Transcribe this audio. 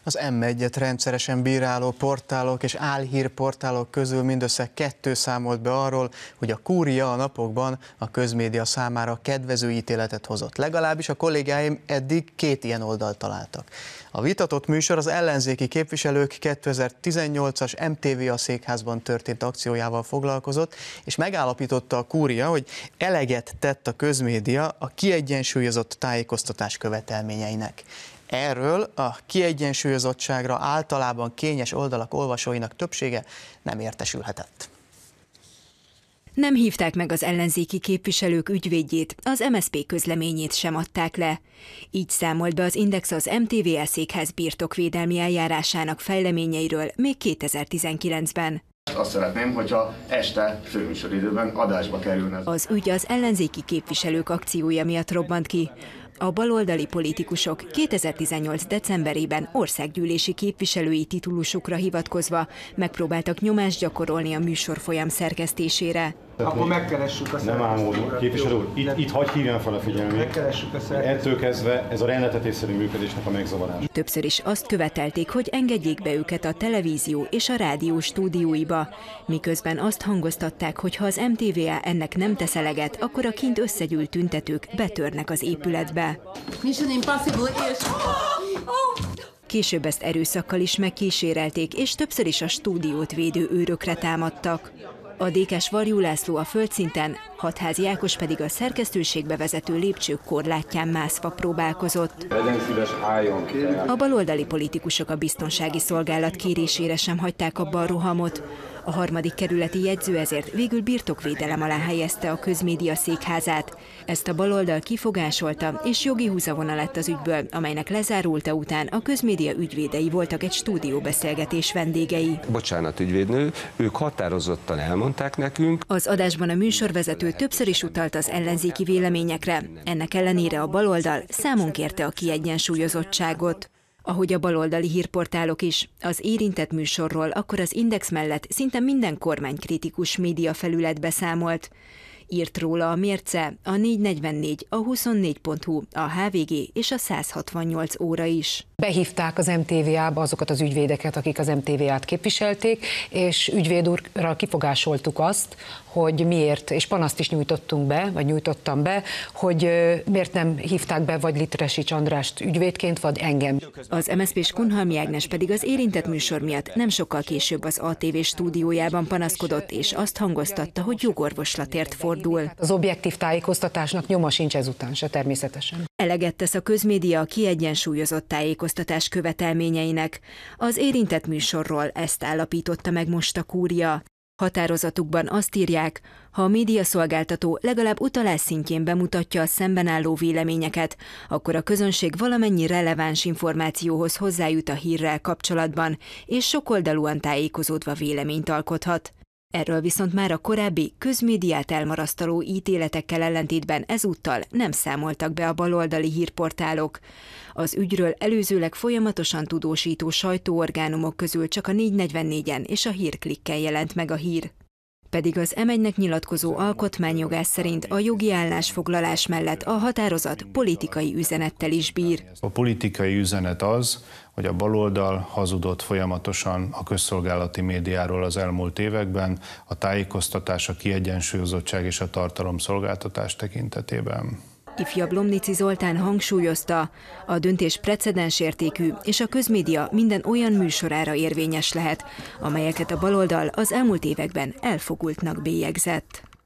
Az M1-et rendszeresen bíráló portálok és álhírportálok közül mindössze 2 számolt be arról, hogy a kúria a napokban a közmédia számára kedvező ítéletet hozott. Legalábbis a kollégáim eddig 2 ilyen oldalt találtak. A vitatott műsor az ellenzéki képviselők 2018-as MTV-a székházban történt akciójával foglalkozott, és megállapította a kúria, hogy eleget tett a közmédia a kiegyensúlyozott tájékoztatás követelményeinek. Erről a kiegyensúlyozottságra általában kényes oldalak olvasóinak többsége nem értesülhetett. Nem hívták meg az ellenzéki képviselők ügyvédjét, az MSZP közleményét sem adták le. Így számolt be az Index az MTV székház birtokvédelmi eljárásának fejleményeiről még 2019-ben. Azt szeretném, hogyha este főműsoridőben adásba kerülne. Az ügy az ellenzéki képviselők akciója miatt robbant ki. A baloldali politikusok 2018. decemberében országgyűlési képviselői titulusukra hivatkozva megpróbáltak nyomást gyakorolni a műsorfolyam szerkesztésére. Akkor megkeressük a Nem ámulunk. Képviselő úr, itt hadd hívjam fel a figyelmét. Megkeressük a szerkesztést. Ettől kezdve ez a rendletetésszerű működésnek a megzavarása. Többször is azt követelték, hogy engedjék be őket a televízió és a rádió stúdióiba, miközben azt hangoztatták, hogy ha az MTVA ennek nem tesz eleget, akkor a kint összegyűlt tüntetők betörnek az épületbe. Később ezt erőszakkal is megkísérelték, és többször is a stúdiót védő őrökre támadtak. A DK-s Varjú László a földszinten, Hatházi Ákos pedig a szerkesztőségbe vezető lépcsők korlátján mászva próbálkozott. Legyen szíves, álljon ki. A baloldali politikusok a biztonsági szolgálat kérésére sem hagyták abba a rohamot. A 3. kerületi jegyző ezért végül birtokvédelem alá helyezte a közmédia székházát. Ezt a baloldal kifogásolta, és jogi húzavona lett az ügyből, amelynek lezárulta után a közmédia ügyvédei voltak egy stúdióbeszélgetés vendégei. Bocsánat, ügyvédnő, ők határozottan elmondták nekünk. Az adásban a műsorvezető többször is utalt az ellenzéki véleményekre. Ennek ellenére a baloldal számon kérte a kiegyensúlyozottságot. Ahogy a baloldali hírportálok is, az érintett műsorról akkor az Index mellett szinte minden kormánykritikus média felület beszámolt. Írt róla a Mérce, a 444, a 24.hu, a HVG és a 168 óra is. Behívták az MTVA-ba azokat az ügyvédeket, akik az MTVA-t képviselték, és ügyvéd úrral kifogásoltuk azt, hogy miért, és panaszt is nyújtottunk be, vagy nyújtottam be, hogy miért nem hívták be vagy Litresics Andrást ügyvédként, vagy engem. Az MSZP-s Kunhalmi Ágnes pedig az érintett műsor miatt nem sokkal később az ATV stúdiójában panaszkodott, és azt hangoztatta, hogy jogorvoslatért fordul. Az objektív tájékoztatásnak nyoma sincs ezután se, természetesen. Eleget tesz a közmédia a kiegyensúlyozott tájékoztatás követelményeinek. Az érintett műsorról ezt állapította meg most a kúria. Határozatukban azt írják, ha a médiaszolgáltató legalább utalás szintjén bemutatja a szemben álló véleményeket, akkor a közönség valamennyi releváns információhoz hozzájut a hírrel kapcsolatban, és sokoldalúan tájékozódva véleményt alkothat. Erről viszont már a korábbi közmédiát elmarasztaló ítéletekkel ellentétben ezúttal nem számoltak be a baloldali hírportálok. Az ügyről előzőleg folyamatosan tudósító sajtóorgánumok közül csak a 444-en és a Hírklikken jelent meg a hír. Pedig az M1-nek nyilatkozó alkotmányjogász szerint a jogi állásfoglalás mellett a határozat politikai üzenettel is bír. A politikai üzenet az, hogy a baloldal hazudott folyamatosan a közszolgálati médiáról az elmúlt években, a tájékoztatás, a kiegyensúlyozottság és a tartalomszolgáltatás tekintetében. Ifjabb Lomnici Zoltán hangsúlyozta, a döntés precedensértékű, és a közmédia minden olyan műsorára érvényes lehet, amelyeket a baloldal az elmúlt években elfogultnak bélyegzett.